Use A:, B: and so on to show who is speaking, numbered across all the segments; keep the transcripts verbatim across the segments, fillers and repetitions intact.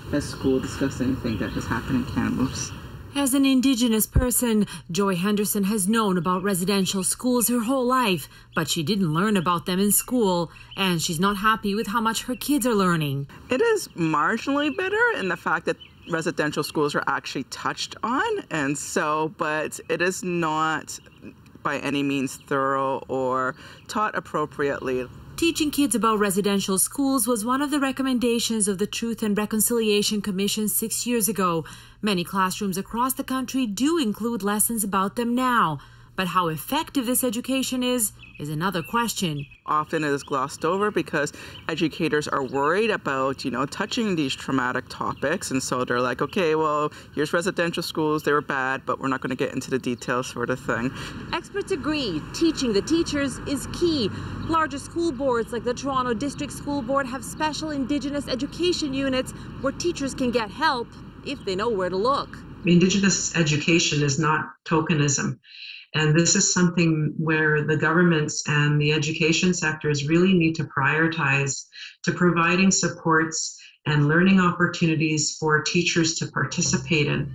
A: Has school discussed anything that has happened in Kamloops?
B: As an Indigenous person, Joy Henderson has known about residential schools her whole life, but she didn't learn about them in school, and she's not happy with how much her kids are learning.
A: It is marginally better in the fact that residential schools are actually touched on, and so, but it is not by any means thorough or taught appropriately.
B: Teaching kids about residential schools was one of the recommendations of the Truth and Reconciliation Commission six years ago. Many classrooms across the country do include lessons about them now. But how effective this education is, is another question.
A: Often it is glossed over because educators are worried about, you know, touching these traumatic topics. And so they're like, okay, well, here's residential schools, they were bad, but we're not going to get into the details sort of thing.
B: Experts agree teaching the teachers is key. Larger school boards like the Toronto District School Board have special Indigenous education units where teachers can get help if they know where to look.
C: Indigenous education is not tokenism. And this is something where the governments and the education sectors really need to prioritize to providing supports and learning opportunities for teachers to participate in.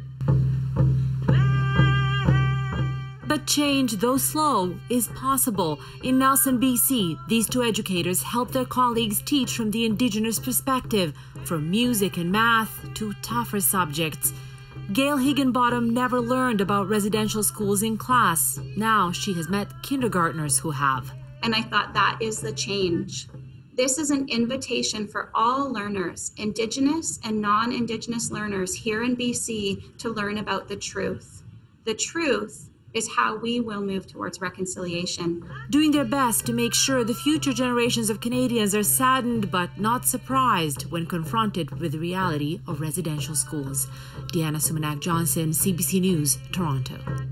B: But change, though slow, is possible. In Nelson, B C, these two educators help their colleagues teach from the Indigenous perspective, from music and math to tougher subjects. Gail Higginbottom never learned about residential schools in class. Now she has met kindergartners who have.
D: And I thought that is the change. This is an invitation for all learners, Indigenous and non-Indigenous learners here in B C, to learn about the truth. The truth is how we will move towards reconciliation.
B: Doing their best to make sure the future generations of Canadians are saddened but not surprised when confronted with the reality of residential schools. Sumanac-Johnson, C B C News, Toronto.